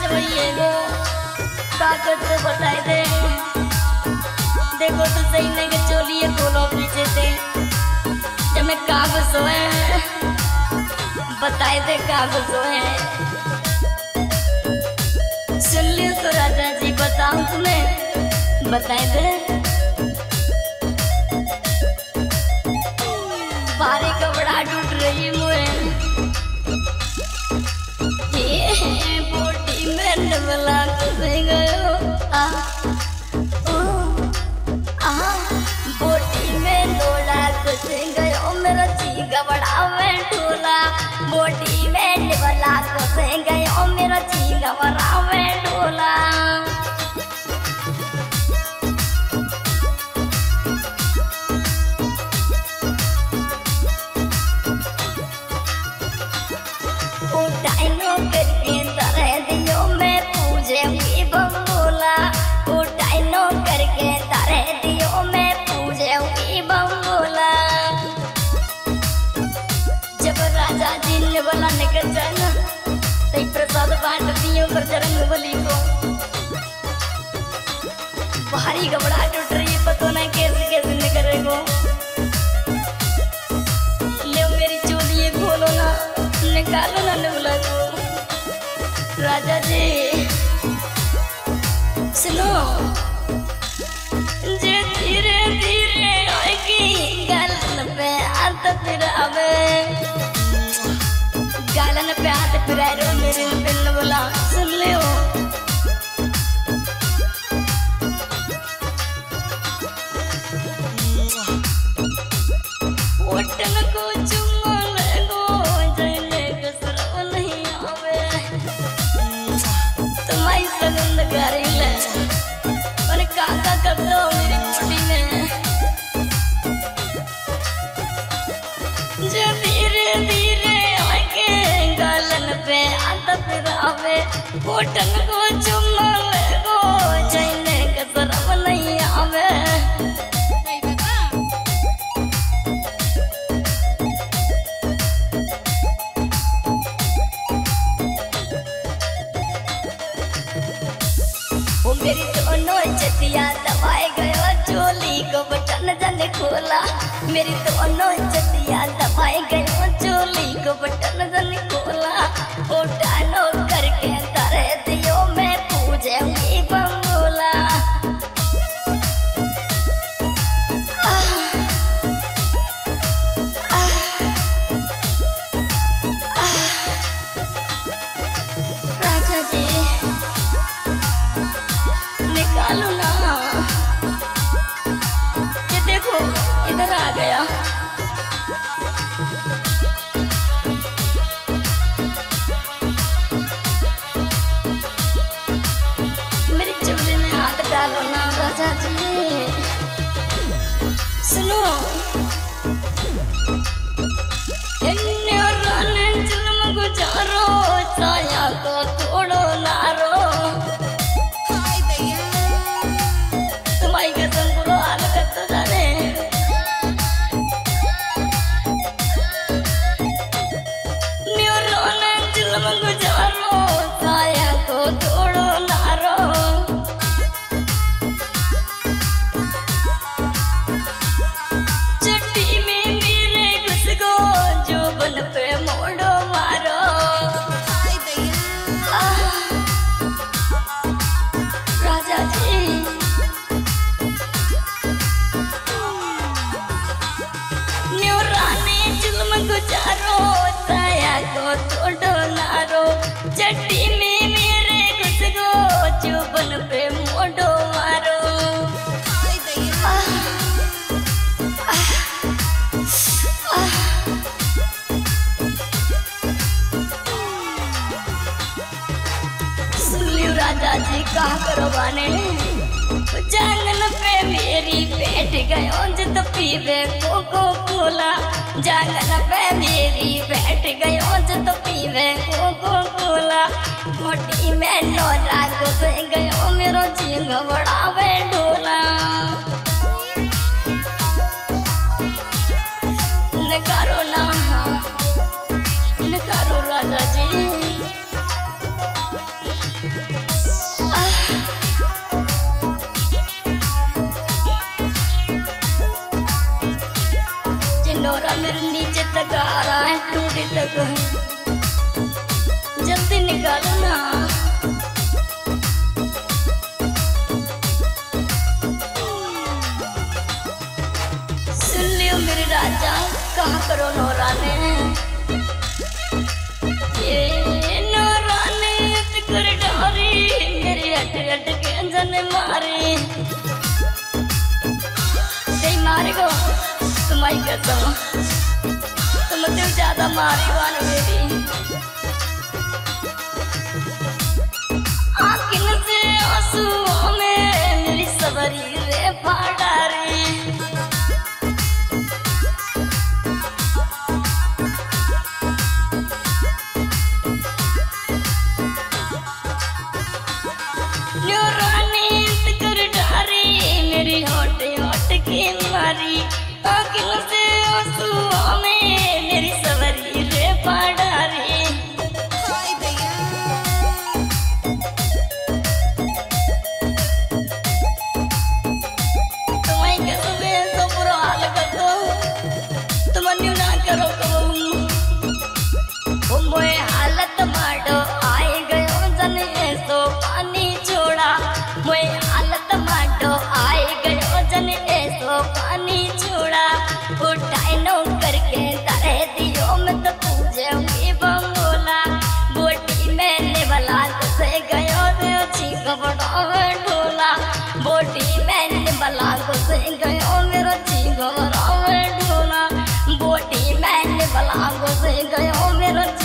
आज वही है वो ताकत तो बताए दे। देखो तो सही नहीं के चोलिए खोलो पीछे से जब मैं कागज सोए बताए दे कागज सोए। सुन लियो तो राजा जी बताऊं तुम्हें बताए दे। भारी कपड़ा टूट रही मुझे बोटी में डबला कुसे गयो बोटी में डोला कुसे गयो मेरा चीगा बड़ा में ढोला। बोटी में डबला कुसे गयो मेरा चीगा बड़ा में ढोला। उठाइनो करके तरह दियो मैं पूजे हुई बंगोला। उठाइनो करके तरह दियो मैं पूजे हुई बंगोला। जब राजा जी ने बोला निकल जाना तई प्रसाद बांट दियो बजरंग बली को। भारी घबरा टूट रही पता नहीं कैसे कैसे निकलेगो। ले मेरी चोली खोलो ना निकालो ना निबला को। राजा जी सुनो जे धीरे धीरे आएगी गालन पे हाथ फिर आवे। गालन पे हाथ फिराए रो मेरे बिन बोला सुन ले हो। वटन को चुम्मा लगो जैने कसरव नहीं आवे। तुम्हारी सगंध गारी ले पर काका कर दो मेरी मोटी में। जो धीरे धीरे आके गालन पे आता फिर आवे। वटन को चुम्मा लगो जैने कसरव नहीं आवे। मेरी दोनों चतिया दबाए गयो चोली को बटन जन खोला। मेरी दोनों चतिया दबाए गयो चोली को बटन जन खोला। उठानो करके तरह दियो मैं पूजे हुई बंगोला। राजा जी निकालो ना ये देखो इधर आ गया। मेरी चोली में हाथ डालो ना राजा जी। सुनो जुल्म गुजारो साया को तोड़ो नारो। तुम्हारी कसम बुरो हाल करता जाने। न्यूरोने जुल्म गुजारो साया को तोड़ो नारो। चट्टी में मेरे घुस गो जो बन पे मोड़ो मारो। राजा जी गुजारो साया को तोड़ो नारो। चट्टी में मेरे घुस गो चुबन पे मोड़ो मारो। सुन लियो राजा जी कहा करो बाने। जांगल पे मेरी बैठ गयो जित पीवे कोको कोला। जांगल पे मेरी बैठ गयो जित पीवे कोको कोला। मोटी में लोरा घुस गयो मेरो जींग बड़ावे ढोला। नकारो ना नकारो राजा जी। न्योरा मेरे नीचे तक आ रहा है, टूटी तक। जल्दी निकालो ना। सुन लियो मेरे राजा, कहा करो नोरा ने। ये नोरा ने कर डारी, मेरी हट हट के अंजन मारी। मारे को तुम्हारी कसम, तुम तो ज्यादा मारी वान मेरी। आँखिन से आंसुओं में मेरी सवरी रे फाड़ारी। न्योरा ने कर डारी, मेरी होट होट की मारी। आँखिन से आंसुओं में मेरी सवरी रे फाड़ारी। तुम्हारी कसम तो बुरा हाल कर दो, तुम न्यू ना करो कहूँ। मोए हालत माडो आए गयो जन ऐसो पानी छोड़ा। मोए हालत माडो आए गयो जन ऐसो पानी छोड़ा। उठाए नो करके तारे दियो मैं तो पूछूंगी बंगोला। बोटी मैंने भला से गयो छी घबरावे ढोला। बोटी मैंने भला से गयो मेरो छी घबरावे ढोला। बोटी मैंने भला से गयो मेरो